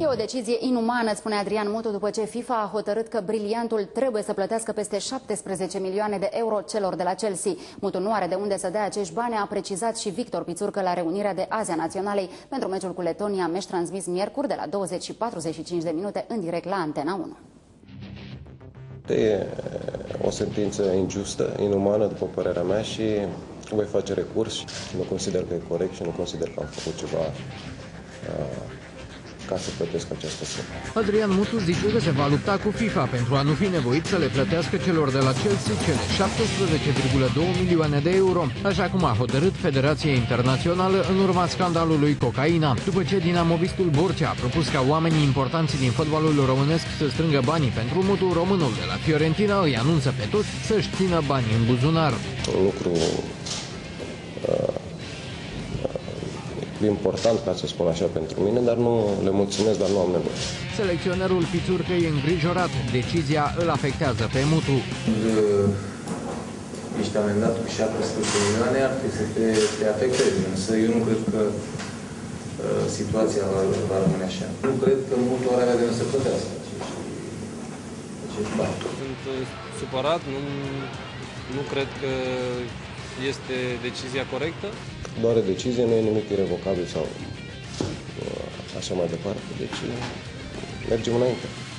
E o decizie inumană, spune Adrian Mutu, după ce FIFA a hotărât că Briliantul trebuie să plătească peste 17 milioane de euro celor de la Chelsea. Mutu nu are de unde să dea acești bani, a precizat și Victor Pițurcă la reunirea de azi a Naționalei pentru meciul cu Letonia, meci transmis miercuri de la 20 și 45 de minute în direct la Antena 1. E o sentință injustă, inumană, după părerea mea, și voi face recurs. Nu consider că e corect și nu consider că am făcut ceva ca să plătesc această sumă. Adrian Mutu zice că se va lupta cu FIFA pentru a nu fi nevoit să le plătească celor de la Chelsea cele 17,2 milioane de euro, așa cum a hotărât Federația Internațională în urma scandalului cocaina, după ce dinamovistul Borcea a propus ca oamenii importanți din fotbalul românesc să strângă banii pentru Mutu. Românul de la Fiorentina îi anunță pe toți să-și țină banii în buzunar. Un lucru important, ca să spun așa, pentru mine, dar nu le mulțumesc, dar nu am nevoie. Selecționerul Pițurcă e îngrijorat. Decizia îl afectează pe Mutu. Ești amendat cu 17 milioane, ar trebui să te afecteze, însă eu nu cred că situația va rămâne așa. Nu cred că Mutu are avea de să plătească acești bani. Sunt supărat, nu cred că este decizia corectă. Doar o decizie, nu e nimic irevocabil sau așa mai departe, deci mergem înainte.